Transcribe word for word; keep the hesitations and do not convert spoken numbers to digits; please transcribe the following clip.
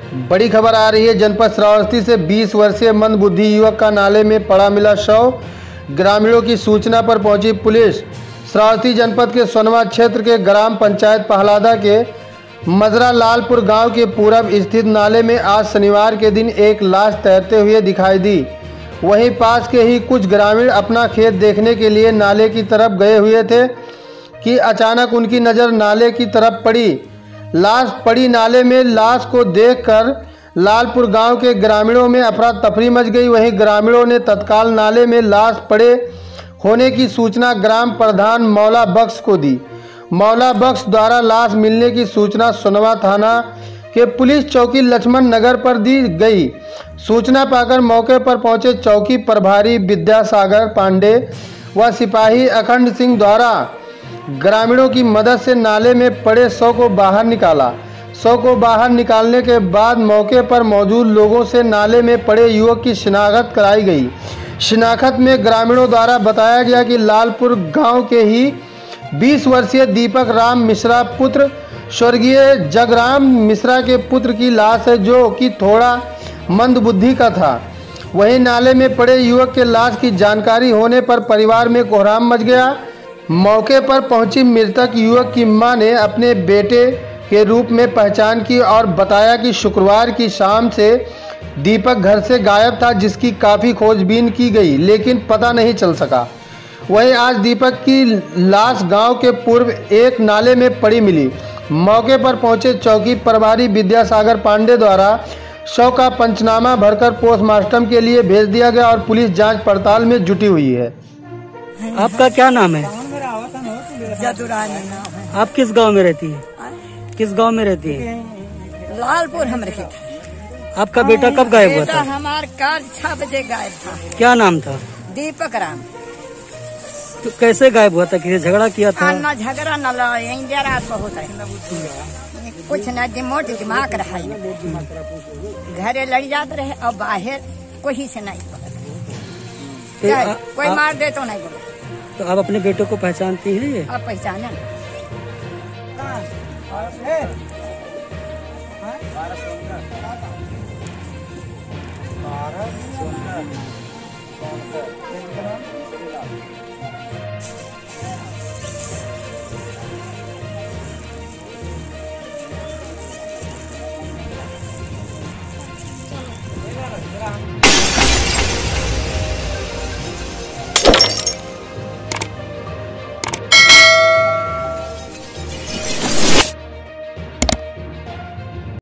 बड़ी खबर आ रही है जनपद श्रावस्ती से। बीस वर्षीय मंदबुद्धि युवक का नाले में पड़ा मिला शव। ग्रामीणों की सूचना पर पहुंची पुलिस। श्रावस्ती जनपद के सोनवा क्षेत्र के ग्राम पंचायत पहलादा के मजरा लालपुर गांव के पूरब स्थित नाले में आज शनिवार के दिन एक लाश तैरते हुए दिखाई दी। वहीं पास के ही कुछ ग्रामीण अपना खेत देखने के लिए नाले की तरफ गए हुए थे कि अचानक उनकी नज़र नाले की तरफ पड़ी। लाश पड़ी नाले में लाश को देखकर लालपुर गांव के ग्रामीणों में अफरा तफरी मच गई। वहीं ग्रामीणों ने तत्काल नाले में लाश पड़े होने की सूचना ग्राम प्रधान मौला बख्श को दी। मौला बख्श द्वारा लाश मिलने की सूचना सोनवा थाना के पुलिस चौकी लक्ष्मण नगर पर दी गई। सूचना पाकर मौके पर पहुंचे चौकी प्रभारी विद्यासागर पांडे व सिपाही अखंड सिंह द्वारा ग्रामीणों की मदद से नाले में पड़े शव को बाहर निकाला। शव को बाहर निकालने के बाद मौके पर मौजूद लोगों से नाले में पड़े युवक की शिनाख्त कराई गई। शिनाख्त में ग्रामीणों द्वारा बताया गया कि लालपुर गांव के ही बीस वर्षीय दीपक राम मिश्रा पुत्र स्वर्गीय जगराम मिश्रा के पुत्र की लाश है, जो कि थोड़ा मंदबुद्धि का था। वहीं नाले में पड़े युवक के लाश की जानकारी होने पर परिवार में कोहराम मच गया। मौके पर पहुंची मृतक युवक की मां ने अपने बेटे के रूप में पहचान की और बताया कि शुक्रवार की शाम से दीपक घर से गायब था, जिसकी काफ़ी खोजबीन की गई लेकिन पता नहीं चल सका। वहीं आज दीपक की लाश गांव के पूर्व एक नाले में पड़ी मिली। मौके पर पहुंचे चौकी प्रभारी विद्यासागर पांडे द्वारा शव का पंचनामा भरकर पोस्टमार्टम के लिए भेज दिया गया और पुलिस जांच पड़ताल में जुटी हुई है। आपका क्या नाम है? जदुरानी। आप किस गांव में रहती है? किस गांव में रहती है? लालपुर हम रखे थे। आपका बेटा कब गायब हुआ था? हमारे कार छह बजे गायब था। क्या नाम था? दीपक राम। तो कैसे गायब हुआ था? किसी झगड़ा किया था? न झगड़ा न लड़ाई, रात बहुत है कुछ न दिमाग दिमाग रहा घरे लड़ जाते रहे और बाहर कोई से नहीं बोला। कोई आ, मार दे तो नहीं बोला। तो आप अपने बेटे को पहचानती हैं? ये आप पहचाने Gracias.